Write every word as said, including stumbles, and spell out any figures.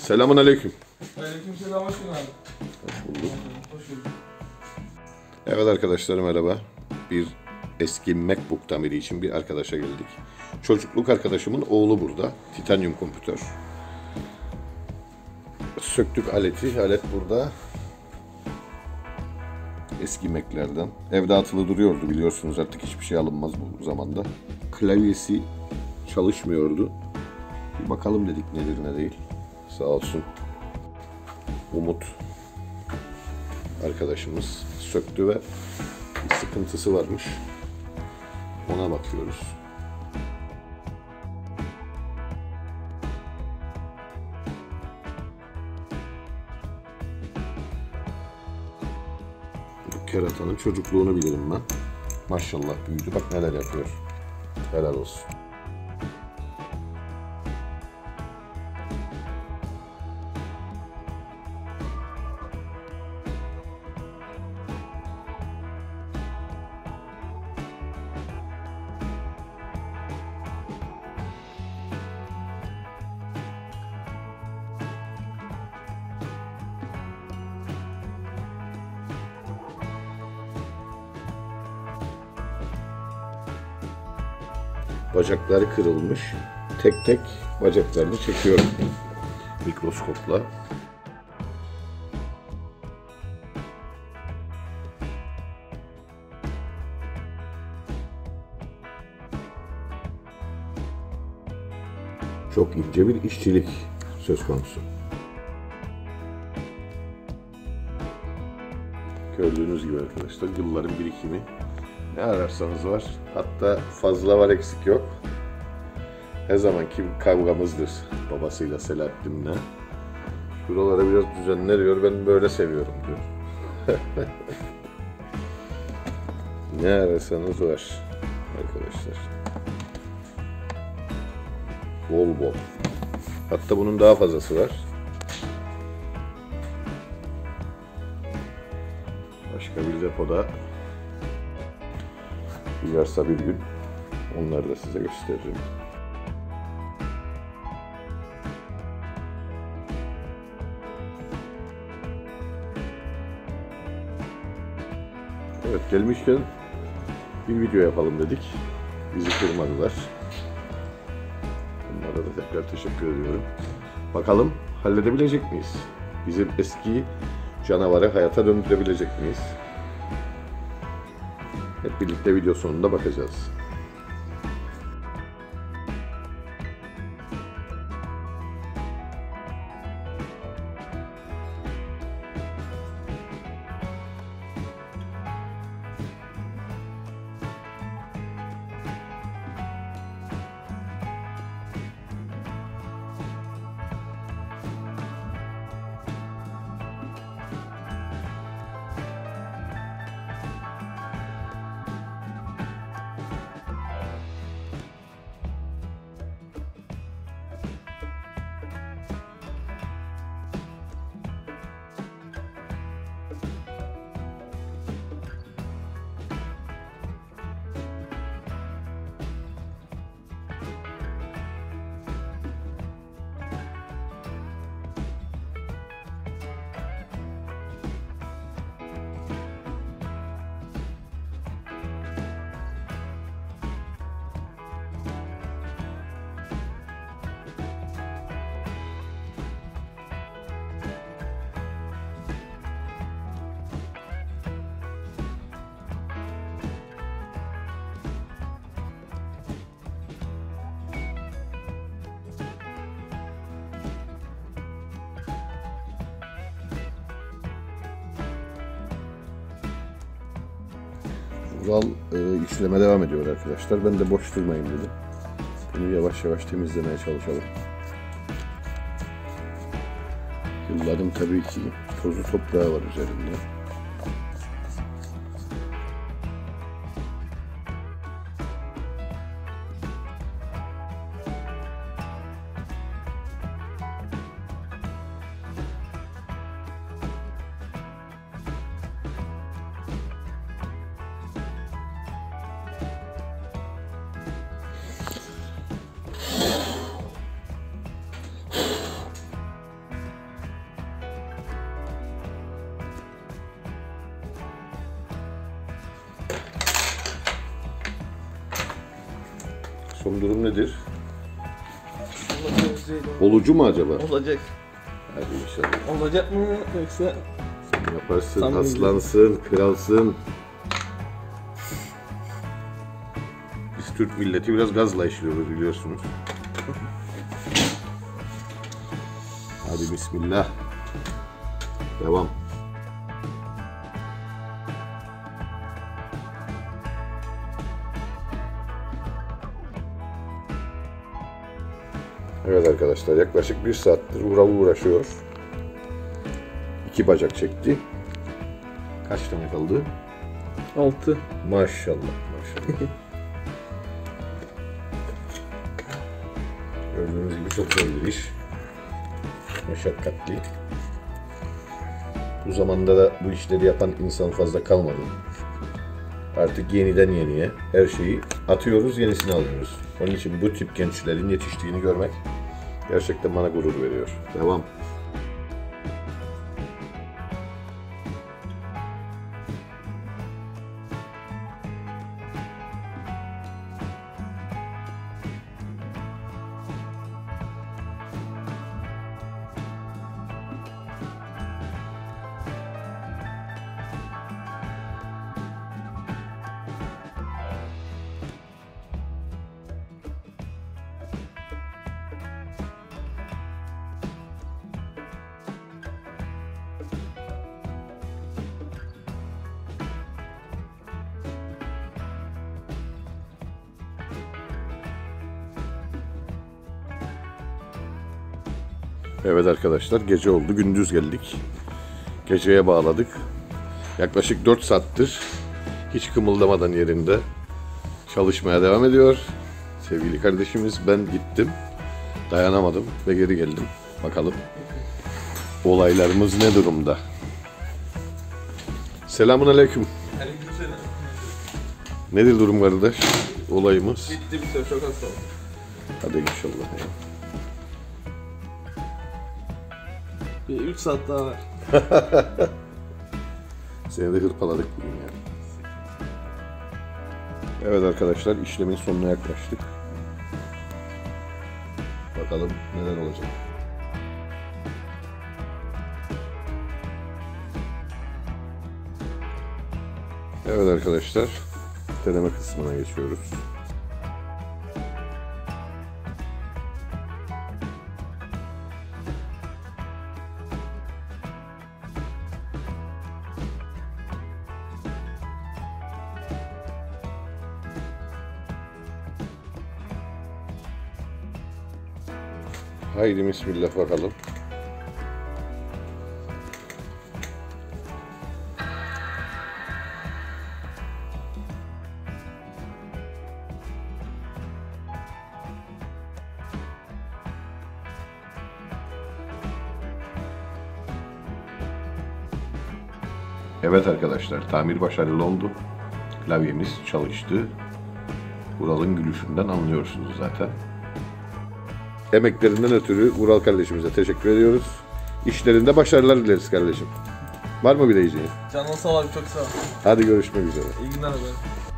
Selamun aleyküm. Aleykümselam, hoş geldin abi. Hoş bulduk. Hoş bulduk. Evet arkadaşlar merhaba. Bir eski MacBook tamiri için bir arkadaşa geldik. Çocukluk arkadaşımın oğlu burada. Titanium kompütör. Söktük aleti. Alet burada. Eski Mac'lerden. Evde atılı duruyordu biliyorsunuz, artık hiçbir şey alınmaz bu zamanda. Klavyesi çalışmıyordu. Bir bakalım dedik nedir ne değil. Sağ olsun Umut arkadaşımız söktü ve bir sıkıntısı varmış. Ona bakıyoruz. Bu keratanın çocukluğunu bilirim ben. Maşallah büyüdü, bak neler yapıyor. Helal olsun. Bacakları kırılmış. Tek tek bacaklarını çekiyorum mikroskopla. Çok ince bir işçilik söz konusu. Gördüğünüz gibi arkadaşlar yılların birikimi. Ne ararsanız var. Hatta fazla var, eksik yok. Her zamanki kavgamızdır babasıyla Selahattin'le. Şuraları biraz düzenleniyor. Ben böyle seviyorum diyor. Ne ararsanız var arkadaşlar. Bol bol. Hatta bunun daha fazlası var. Başka bir depoda uyarsa bir gün onları da size gösteririm. Evet, gelmişken bir video yapalım dedik. Bizi kırmadılar. Onlara da tekrar teşekkür ediyorum. Bakalım halledebilecek miyiz? Bizim eski canavarı hayata döndürebilecek miyiz? Hep birlikte video sonunda bakacağız. Vural e, işleme devam ediyor arkadaşlar. Ben de boş durmayayım dedim. Bunu yavaş yavaş temizlemeye çalışalım. Yılların tabii ki tozu toprağı var üzerinde. Son durum nedir? Olacak Zeynep. Olucu mu acaba? Olacak. Hadi inşallah. Olacak mı yoksa? Sen yaparsın, Tam aslansın, kralsın. Biz Türk milleti biraz gazla işliyoruz biliyorsunuz. Hadi bismillah. Devam. Evet arkadaşlar, yaklaşık bir saattir Ural uğraşıyor. İki bacak çekti. Kaç tane kaldı? Altı. Maşallah, maşallah. Gördüğünüz gibi çok zor bir iş. Meşakkatli. Bu zamanda da bu işleri yapan insan fazla kalmadı. Artık yeniden yeniye her şeyi atıyoruz, yenisini alıyoruz. Onun için bu tip gençlerin yetiştiğini görmek gerçekten bana gurur veriyor. Devam. Evet arkadaşlar, gece oldu, gündüz geldik. Geceye bağladık. Yaklaşık dört saattir hiç kımıldamadan yerinde çalışmaya devam ediyor. Sevgili kardeşimiz, ben gittim. Dayanamadım ve geri geldim. Bakalım olaylarımız ne durumda? Selamun aleyküm. Aleykümselam. Nedir durum kardeş? Olayımız. Bitti bir sefer, çok az kaldı. Hadi inşallah. Bir üç saat daha var. Seni de hırpaladık bugün ya. Evet arkadaşlar, işlemin sonuna yaklaştık. Bakalım neler olacak. Evet arkadaşlar, deneme kısmına geçiyoruz. Haydi bismillah bakalım. Evet arkadaşlar, tamir başarılı oldu. Klavyemiz çalıştı. Ural'ın gülüşünden anlıyorsunuz zaten. Emeklerinden ötürü Ural kardeşimize teşekkür ediyoruz. İşlerinde başarılar dileriz kardeşim. Var mı bir diyeceğin? Canın sağ ol abi, çok sağ ol. Hadi görüşmek üzere. İyi günler abi.